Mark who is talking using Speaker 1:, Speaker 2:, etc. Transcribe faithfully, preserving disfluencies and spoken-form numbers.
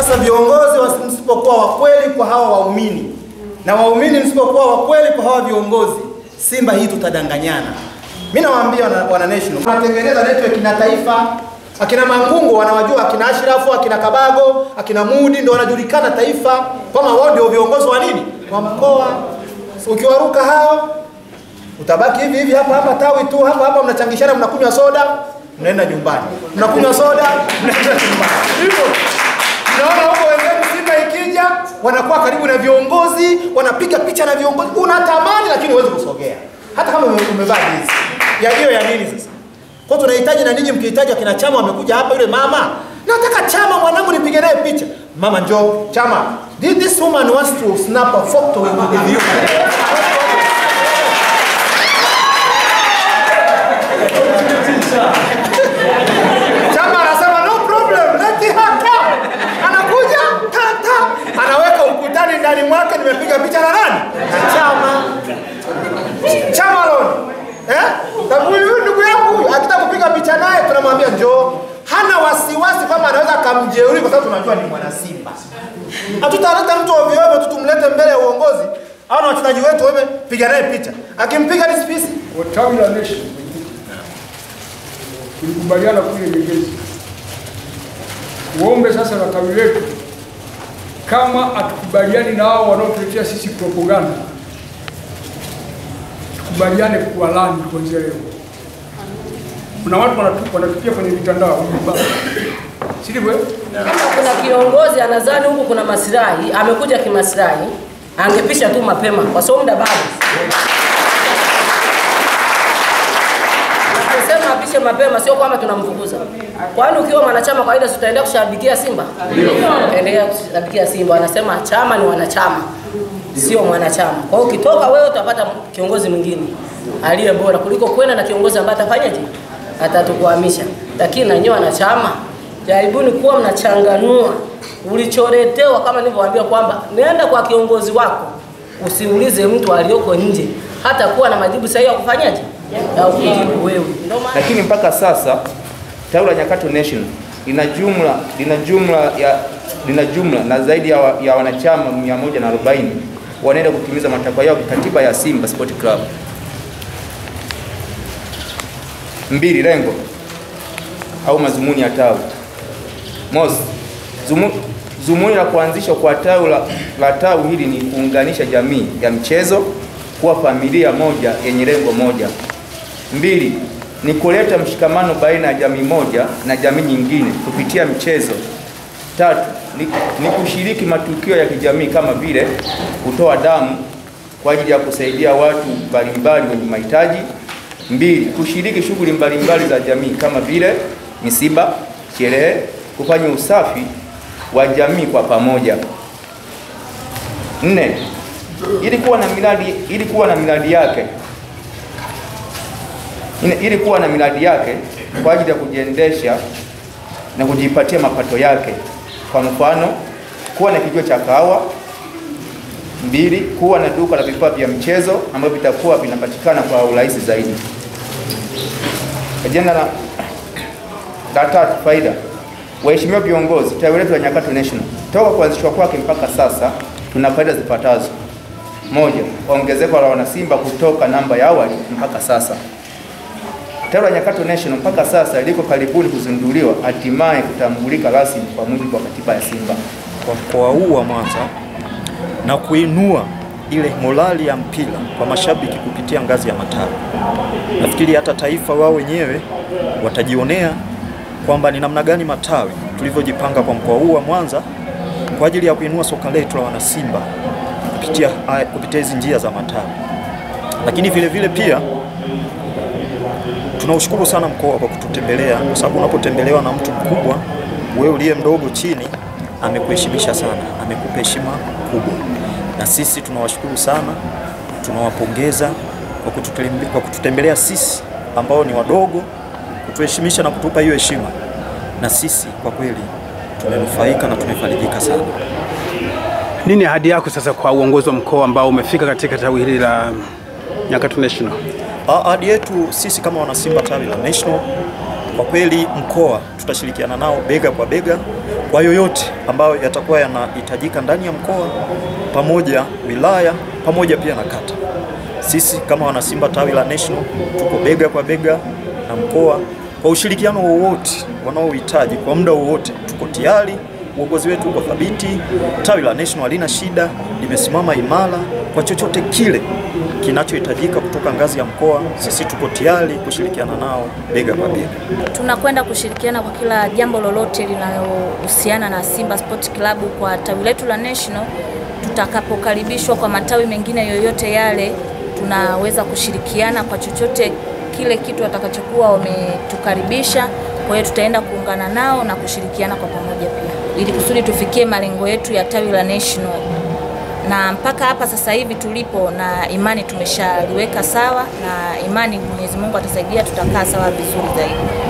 Speaker 1: Sasa viongozi msipokuwa wa kweli kwa hawa waumini na waumini msipokuwa wa kweli kwa hawa viongozi, Simba hii tutadanganyana. Mimi nawaambia wana, wana national, tunatengeneza network na taifa. Akina Mangungu wanawajua, akina Ashrafu, akina Kabago, akina Mudi ndio wanajulikana taifa kama wao ndio viongozi wa nini? Wa mkoa. So, ukiwaruka hao utabaki hivi hivi hapa hapa tawi tu hapa hapa, mnachangishana, mnakunywa soda, mnaenda nyumbani. Mnakunywa soda, mnaenda nyumbani. Hivyo. Naona huko wengine Simba ikija wanakuwa karibu na viongozi, wanapiga picha na viongozi. Unatamani lakini huwezi kusogea. Hata kama umevaa hizi. Ya hiyo ya nini sasa? Kwa tunahitaji na ninyi mkihitaji, akina Chama wamekuja hapa, yule mama, nataka Chama mwanangu nipige naye picha. Mama njoo, Chama. This woman wants to snap a photo with you. Chama anasema no problem, let her come. Anakuja, tata, anaweka ukutani ndani mwake, nimepiga picha na nani? Na Chama. Chama loni. Eh? Sababu huyu ndugu yangu akitaka kupiga picha naye tunamwambia njoo. Hana wasiwasi kama anaweza kumjeuri kwa sababu tunajua ni mwana Simba. Hatutaleta mtu ovyo ovyo tu tumlete mbele ya uongozi au na wachezaji wetu wewe piga naye picha. Akimpiga ni spisi.
Speaker 2: Kwa tawi la nation. Tulikubaliana kule Nyegezi. Uombe sasa na tawi letu, kama atukubaliani na hao wanaotuletea sisi propaganda, tukubaliane kuwalani kuanzia leo. Kuna watu wanatupia kwenye mitandao mbaya. Si ndivyo?
Speaker 3: Kama kuna kiongozi anadhani huko kuna maslahi, amekuja kimaslahi, angepisha tu mapema kwa sababu muda bado. Nasema apishe mapema, sio kwamba tunamfukuza. Kwani ukiwa mwanachama kawaida tutaendelea kushabikia Simba? Ndio. Endelea kushabikia Simba. Anasema chama ni wanachama, sio mwanachama. Kwa hiyo ukitoka wewe utapata kiongozi mwingine aliye bora kuliko kwenda na kiongozi ambaye atafanyaje? Atatukuhamisha. Lakini na nyinyi wanachama, jaribuni kuwa mnachanganua ulicholetewa, kama nilivyowaambia kwamba nenda kwa kiongozi wako, usiulize mtu aliyoko nje, hata kuwa na majibu sahihi ya kufanyaje? Ya kujibu wewe.
Speaker 4: Lakini mpaka sasa tawi la Nyakato Nation lina jumla lina jumla ya lina jumla na zaidi ya, wa, ya wanachama mia moja na arobaini wanaenda kutimiza matakwa yao katiba ya Simba Sport Club. Mbili, lengo au mazumuni ya tawi. Mosi, zumu, zumuni la kuanzishwa kwa tawi la, la tawi hili ni kuunganisha jamii ya mchezo kuwa familia moja yenye lengo moja. Mbili, ni kuleta mshikamano baina ya jamii moja na jamii nyingine kupitia mchezo. Tatu, ni, ni kushiriki matukio ya kijamii kama vile kutoa damu kwa ajili ya kusaidia watu mbalimbali wenye mahitaji. Mbili, kushiriki shughuli mbalimbali za jamii kama vile misiba, sherehe, kufanya usafi wa jamii kwa pamoja. Nne, ili kuwa na miradi ili kuwa na miradi yake ili kuwa na miradi yake kwa ajili ya kujiendesha na kujipatia mapato yake. Kwa mfano, kuwa na kijuo cha kahawa. Mbili, kuwa na duka la vifaa vya mchezo ambavyo vitakuwa vinapatikana kwa urahisi zaidi. Ajenda la la tatu, faida. Waheshimiwa viongozi, tawi letu la Nyakato National toka kuanzishwa kwake mpaka sasa tuna faida zifuatazo. Moja, ongezeko la wanasimba kutoka namba ya awali mpaka sasa. Tawi la Nyakato National mpaka sasa liko karibuni kuzinduliwa, hatimaye kutambulika rasmi kwa mujibu wa katiba ya Simba.
Speaker 5: Kwa mkoa huu wa Mwanza na kuinua ile morali ya mpira kwa mashabiki kupitia ngazi ya matawi. Nafikiri hata taifa wao wenyewe watajionea kwamba ni namna gani matawi tulivyojipanga kwa mkoa huu wa Mwanza kwa ajili ya kuinua soka letu la wanasimba kupitia kupitia hizo njia za matawi. Lakini vile vile pia tunaushukuru sana mkoa kwa kututembelea, kwa sababu unapotembelewa na mtu mkubwa, wewe uliye mdogo chini, amekuheshimisha sana, amekupa heshima kubwa. Na sisi tunawashukuru sana, tunawapongeza kwa kututembelea, kwa kututembelea sisi ambao ni wadogo, kutuheshimisha na kutupa hiyo heshima. Na sisi kwa kweli tumenufaika na tumefaidika sana.
Speaker 6: Nini ahadi yako sasa kwa uongozi wa mkoa ambao umefika katika tawi hili la Nyakato National?
Speaker 5: Ahadi yetu sisi kama wana Simba tawi la National, kwa kweli mkoa tutashirikiana nao bega kwa bega kwa yoyote ambayo yatakuwa yanahitajika ndani ya mkoa pamoja wilaya pamoja pia na kata. Sisi kama wana Simba tawi la National tuko bega kwa bega na mkoa kwa ushirikiano wowote wanaohitaji kwa muda wowote, tuko tayari. Uongozi wetu uko thabiti, tawi la National halina shida, limesimama imara kwa chochote kile kinachohitajika kutoka ngazi ya mkoa. Sisi tuko tayari kushirikiana nao bega kwa bega.
Speaker 7: Tunakwenda kushirikiana kwa kila jambo lolote linalohusiana na Simba Sport Club kwa tawi letu la National. Tutakapokaribishwa kwa matawi mengine yoyote yale, tunaweza kushirikiana kwa chochote kile kitu watakachokuwa wametukaribisha. Kwa hiyo tutaenda kuungana nao na kushirikiana kwa pamoja pia, ili kusudi tufikie malengo yetu ya tawi la National. Na mpaka hapa sasa hivi tulipo, na imani tumeshaliweka sawa, na imani Mwenyezi Mungu atasaidia, tutakaa sawa vizuri zaidi.